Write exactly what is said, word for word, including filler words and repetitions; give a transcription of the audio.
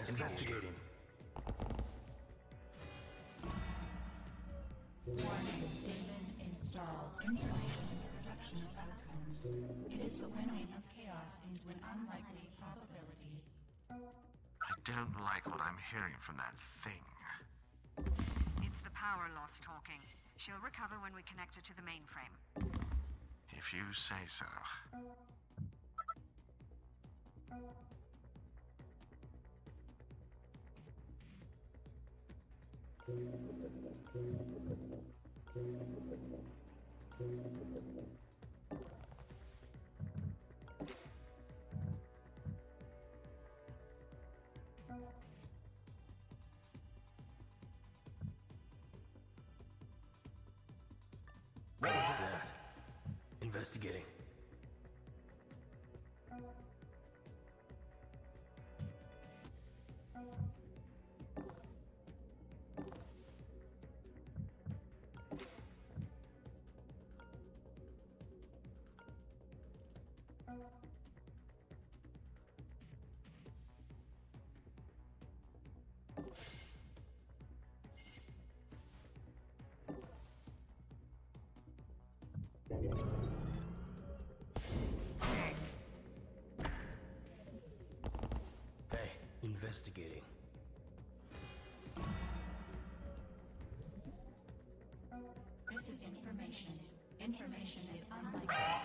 Investigating. Warning, daemon installed. Information for production of outcomes. It is the winnowing of chaos into an unlikely probability. I don't like what I'm hearing from that thing. It's the power loss talking. She'll recover when we connect her to the mainframe. If you say so. What was that? Investigating. Hey, investigating. This is information. Information is unlikely.